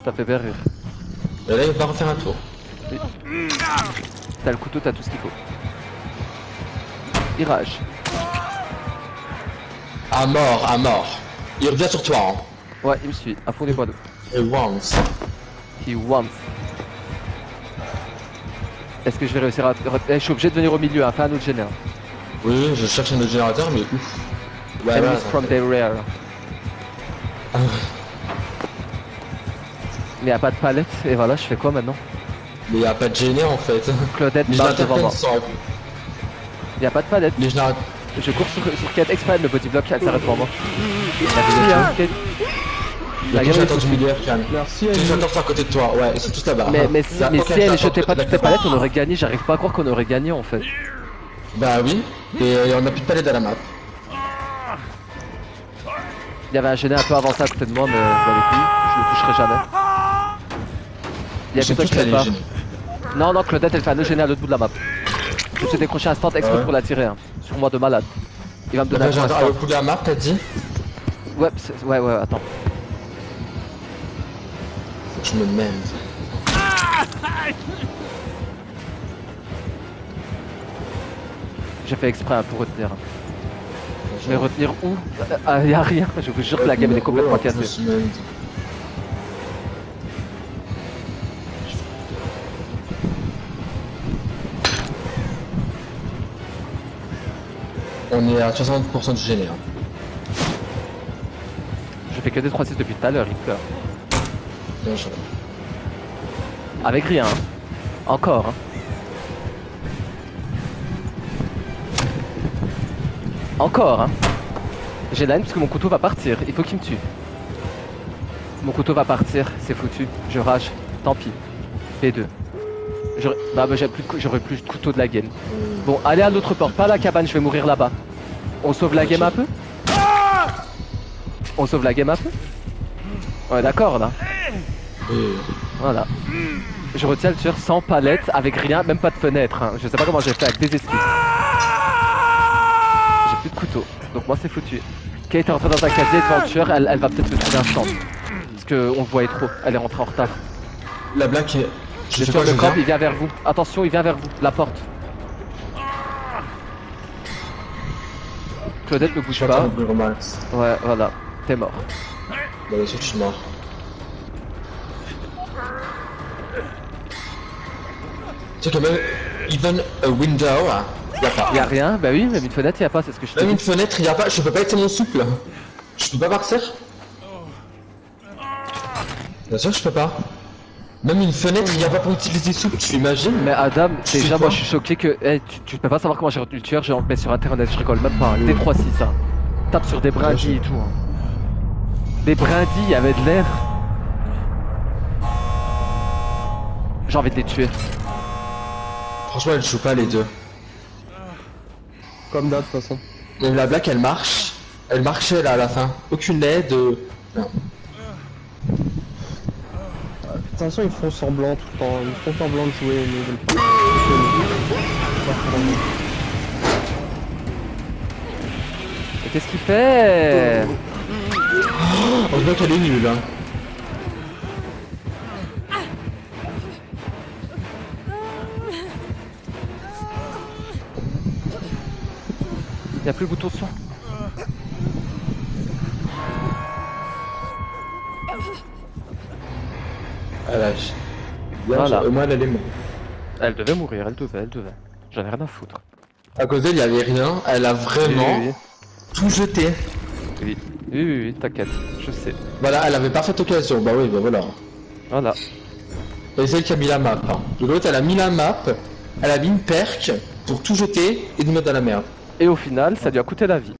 Ça fait bien rire. Et là il va refaire un tour. Oui. T'as le couteau, t'as tout ce qu'il faut. Il rage. À mort, à mort. Il revient sur toi, hein. Ouais, il me suit, à fond des bois d'eau. Et once. He wants. Est-ce que je vais réussir à... Je suis obligé de venir au milieu, hein, fais un autre général. Oui, je cherche un autre générateur, mais ouf. Ouais, Enemies from the rear. Ah ouais. Mais y'a pas de palette, et voilà, je fais quoi maintenant? Mais y a pas de gêné en fait. Claudette Les marche devant moi. générateurs sont... Y'a pas de palette. Les générateurs... Je cours sur Kate exprès, le bodyblock, elle s'arrête devant moi. La gamme est du milieu, Cannes. Merci, Les générateurs sont à côté de toi, ouais, ils sont tous là-bas. Mais si elle ne jetait pas toutes les palettes, on aurait gagné. J'arrive pas à croire qu'on aurait gagné en fait. Bah oui, et on a plus de palettes à la map. Il y avait un gêné un peu avancé à côté de moi, mais je le toucherai jamais. Il y a que toi qui fais pas. Non, non, Claudette elle fait un autre gêné à l'autre bout de la map. Je te décrocher un stand exprès pour la tirer, hein. Sur moi de malade. Il va me donner un stand. stand. Au bout de la map, t'as dit? Ouais, ouais, attends. Faut que je me mène. J'ai fait exprès pour retenir. Mais retenir où? Y'a rien, je vous jure que la game elle est complètement cassée. On est à 60% du gêné. Hein. Je fais que des 3-6 depuis tout à l'heure, il pleure. Bien joué. Avec rien, hein. Encore, hein. Encore, hein. J'ai la haine parce que mon couteau va partir, il faut qu'il me tue. Mon couteau va partir, c'est foutu, je rage, tant pis. P2. J'aurais plus de couteau de la game. Bon, allez à l'autre porte, pas à la cabane, je vais mourir là-bas. On sauve la game un peu? On sauve la game un peu? Ouais, d'accord là. Voilà. Je retiens le tueur sans palette, avec rien, même pas de fenêtre. Hein. Je sais pas comment j'ai fait avec des esquisses. J'ai plus de couteau, donc moi c'est foutu. Kate est rentrée dans un casier devant le tueur, elle va peut-être me trouver un stand. Parce qu'on voyait trop, elle est rentrée en retard. La blague est... Le tueur de camp, il vient vers vous. Attention, il vient vers vous, la porte. Claudette ne bouge pas. Ouais, voilà, t'es mort. Bah bien sûr que je suis mort. Tu sais que même... Even a window, y'a pas. Y'a rien, bah oui, même une fenêtre y'a pas, c'est ce que je te dis. Même une fenêtre y'a pas, je peux pas être mon souple. Je peux pas partir. Bien sûr que je peux pas. Même une fenêtre, il n'y a pas pour utiliser souple, tu imagines? Mais Adam, déjà moi je suis choqué que tu peux pas savoir comment j'ai retenu le tueur, je le mets sur internet, je rigole même pas, hein. D3-6 hein. Tape sur des brindilles et tout hein. Des brindilles avec de l'air. J'ai envie de les tuer. Franchement elle joue pas les deux. Comme d'hab de toute façon. Même la blague elle marche. Elle marchait là à la fin. Aucune aide. Non. De toute façon, ils font semblant tout le temps, ils font semblant de jouer, mais ils veulent pas. Et qu'est-ce qu'il fait? On voit qu'elle est nulle hein. Y'a plus le bouton de son. Elle lâche. Voilà. Au moins elle allait mourir. Elle devait mourir, elle devait. J'en ai rien à foutre. À cause d'elle il y avait rien, elle a vraiment tout jeté. Oui, t'inquiète, je sais. Voilà, elle avait parfaite occasion, bah oui, bah voilà. Voilà. Et c'est elle qui a mis la map. Hein. De l'autre elle a mis la map, elle a mis une perque pour tout jeter et nous mettre dans la merde. Et au final, ça lui a coûté la vie.